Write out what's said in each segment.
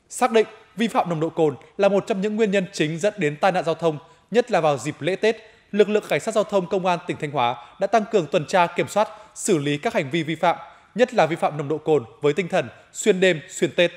Xác định vi phạm nồng độ cồn là một trong những nguyên nhân chính dẫn đến tai nạn giao thông, nhất là vào dịp lễ Tết, lực lượng cảnh sát giao thông công an tỉnh Thanh Hóa đã tăng cường tuần tra kiểm soát, xử lý các hành vi vi phạm, nhất là vi phạm nồng độ cồn với tinh thần xuyên đêm, xuyên Tết.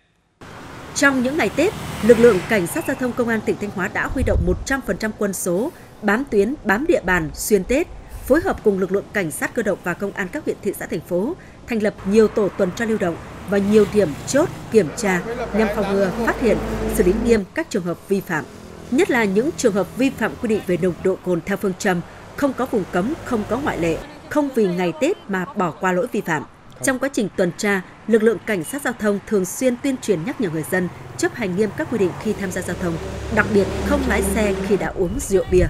Trong những ngày Tết, lực lượng cảnh sát giao thông công an tỉnh Thanh Hóa đã huy động 100% quân số, bám tuyến, bám địa bàn xuyên Tết, phối hợp cùng lực lượng cảnh sát cơ động và công an các huyện, thị xã, thành phố, thành lập nhiều tổ tuần tra lưu động và nhiều điểm chốt kiểm tra nhằm phòng ngừa, phát hiện, xử lý nghiêm các trường hợp vi phạm. Nhất là những trường hợp vi phạm quy định về nồng độ cồn theo phương châm không có vùng cấm, không có ngoại lệ, không vì ngày Tết mà bỏ qua lỗi vi phạm. Trong quá trình tuần tra, lực lượng cảnh sát giao thông thường xuyên tuyên truyền nhắc nhở người dân chấp hành nghiêm các quy định khi tham gia giao thông, đặc biệt không lái xe khi đã uống rượu bia.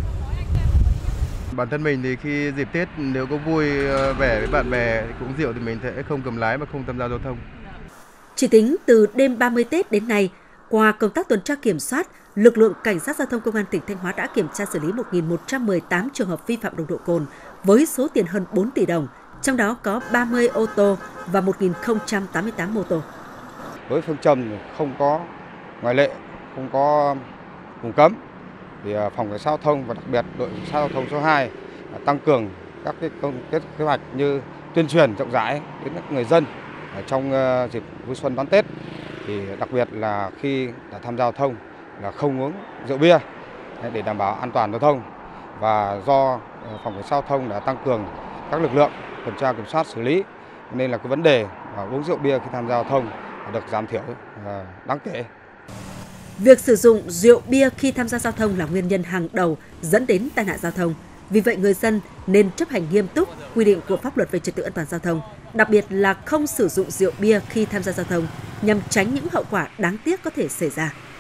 Bản thân mình thì khi dịp Tết nếu có vui vẻ với bạn bè uống rượu thì mình sẽ không cầm lái và không tham gia giao thông. Chỉ tính từ đêm 30 Tết đến nay, qua công tác tuần tra kiểm soát, lực lượng cảnh sát giao thông công an tỉnh Thanh Hóa đã kiểm tra xử lý 1.118 trường hợp vi phạm nồng độ cồn với số tiền hơn 4 tỷ đồng, trong đó có 30 ô tô và 1.088 mô tô. Với phương châm không có ngoại lệ, không có vùng cấm, thì phòng cảnh sát giao thông và đặc biệt đội cảnh sát giao thông số 2 tăng cường các kế hoạch như tuyên truyền rộng rãi đến các người dân trong dịp vui xuân đón Tết, thì đặc biệt là khi đã tham gia giao thông là không uống rượu bia để đảm bảo an toàn giao thông, và do phòng cảnh sát giao thông đã tăng cường các lực lượng tuần tra kiểm soát xử lý nên là cái vấn đề uống rượu bia khi tham gia giao thông được giảm thiểu đáng kể. Việc sử dụng rượu bia khi tham gia giao thông là nguyên nhân hàng đầu dẫn đến tai nạn giao thông. Vì vậy, người dân nên chấp hành nghiêm túc quy định của pháp luật về trật tự an toàn giao thông, đặc biệt là không sử dụng rượu bia khi tham gia giao thông nhằm tránh những hậu quả đáng tiếc có thể xảy ra.